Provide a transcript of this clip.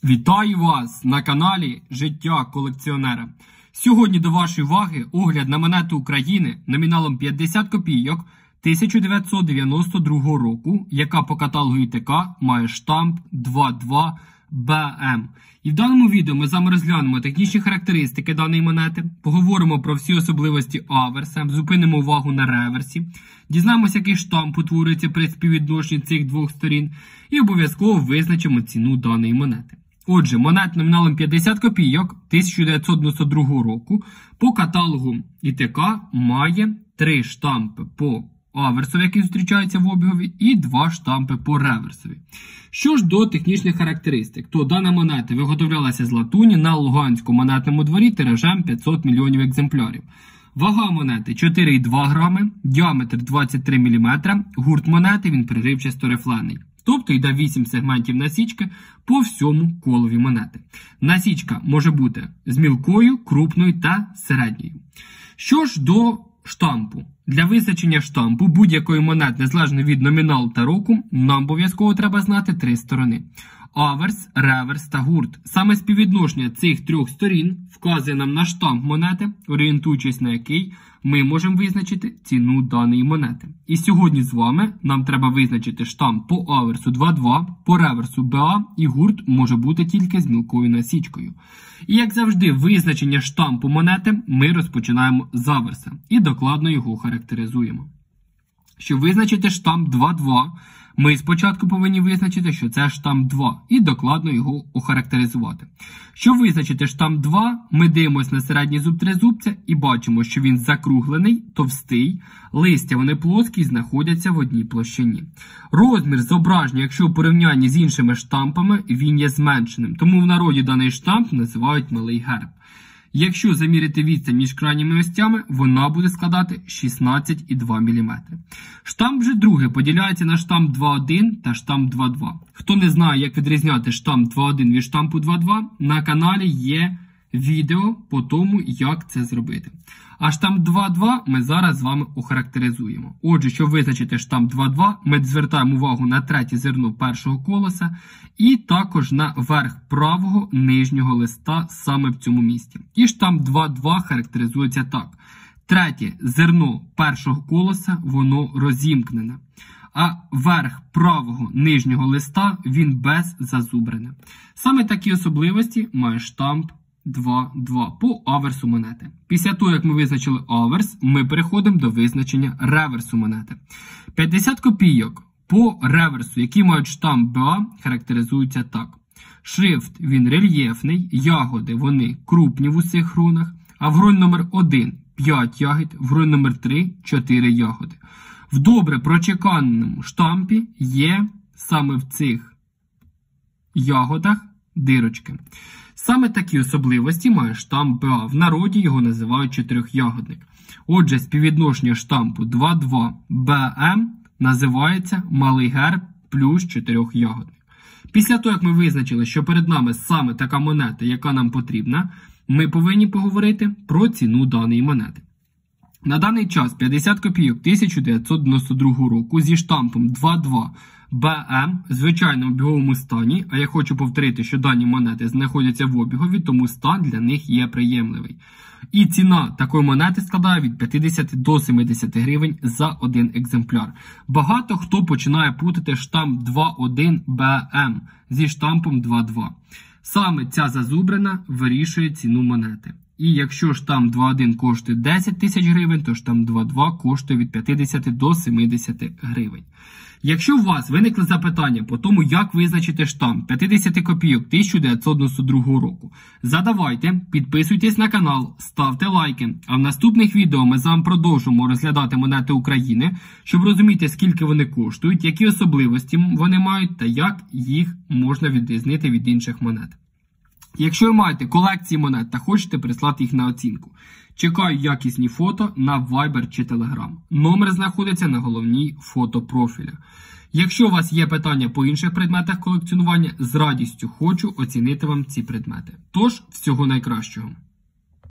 Вітаю вас на каналі Життя колекціонера. Сьогодні до вашої уваги огляд на монету України номіналом 50 копійок 1992 року, яка по каталогу ІТК має штамп 22 БМ. І в даному відео ми з вами розглянемо технічні характеристики даної монети, поговоримо про всі особливості аверса, зупинимо увагу на реверсі, дізнаємося, який штамп утворюється при співвідношенні цих двох сторін і обов'язково визначимо ціну даної монети. Отже, монета номіналом 50 копійок 1992 року по каталогу ІТК має 3 штампи по аверсу, які зустрічаються в обігові, і 2 штампи по реверсові. Що ж до технічних характеристик, то дана монета виготовлялася з латуні на Луганському монетному дворі тиражем 500 мільйонів екземплярів. Вага монети 4,2 грами, діаметр 23 мм, гурт монети він переривчасто рифлений. Тобто йде 8 сегментів насічки по всьому колові монети. Насічка може бути з мілкою, крупною та середньою. Що ж до штампу. Для визначення штампу будь-якої монети, незалежно від номіналу та року, нам обов'язково треба знати 3 сторони. Аверс, реверс та гурт. Саме співвідношення цих 3 сторін вказує нам на штамп монети, орієнтуючись на який ми можемо визначити ціну даної монети. І сьогодні з вами нам треба визначити штамп по аверсу 2.2, по реверсу БА, і гурт може бути тільки з мілкою насічкою. І як завжди, визначення штампу монети ми розпочинаємо з аверса і докладно його характеризуємо. Щоб визначити штамп 2.2, ми спочатку повинні визначити, що це штамп 2, і докладно його охарактеризувати. Щоб визначити штамп 2, ми дивимося на середній зуб тризубця і бачимо, що він закруглений, товстий, листя вони плоскі і знаходяться в одній площині. Розмір зображення, якщо у порівнянні з іншими штампами, він є зменшеним, тому в народі даний штамп називають малий герб. Якщо заміряти відстань між крайніми остями, вона буде складати 16,2 мм. Штамп же другий поділяється на штамп 2.1 та штамп 2.2. Хто не знає, як відрізняти штамп 2.1 від штампу 2.2, на каналі є відео по тому, як це зробити. А штамп 2.2 ми зараз з вами охарактеризуємо. Отже, щоб визначити штамп 2.2, ми звертаємо увагу на третє зерно першого колоса і також на верх правого нижнього листа саме в цьому місці. І штамп 2.2 характеризується так. Третє зерно першого колоса, воно розімкнене. А верх правого нижнього листа, він без зазубрене. Саме такі особливості має штамп 2.2 по аверсу монети. Після того, як ми визначили аверс, ми переходимо до визначення реверсу монети. 50 копійок по реверсу, які мають штамп БА, характеризуються так. Шрифт, він рельєфний, ягоди, вони крупні в усіх гронах, а в гроні номер 1 – 5 ягід, в гроні номер 3 – 4 ягоди. В добре прочеканому штампі є саме в цих ягодах дирочки. Саме такі особливості має штамп БА. В народі його називають чотирьохягодник. Отже, співвідношення штампу 2.2 БМ називається малий герб плюс чотирьохягодник. Після того, як ми визначили, що перед нами саме така монета, яка нам потрібна, ми повинні поговорити про ціну даної монети. На даний час 50 копійок 1992 року зі штампом 2.2 БМ в звичайному обіговому стані, а я хочу повторити, що дані монети знаходяться в обігові, тому стан для них є приємливий. І ціна такої монети складає від 50 до 70 гривень за один екземпляр. Багато хто починає путати штамп 2.1 БМ зі штампом 2.2. Саме ця зазубрина вирішує ціну монети. І якщо штамп 2.1 коштує 10 тисяч гривень, то штамп 2.2 коштує від 50 до 70 гривень. Якщо у вас виникли запитання по тому, як визначити штамп 50 копійок 1992 року, задавайте, підписуйтесь на канал, ставте лайки. А в наступних відео ми з вами продовжимо розглядати монети України, щоб розуміти, скільки вони коштують, які особливості вони мають та як їх можна відрізнити від інших монет. Якщо ви маєте колекції монет та хочете прислати їх на оцінку, чекаю якісні фото на Viber чи Telegram. Номер знаходиться на головній фото профіля. Якщо у вас є питання по інших предметах колекціонування, з радістю хочу оцінити вам ці предмети. Тож, всього найкращого!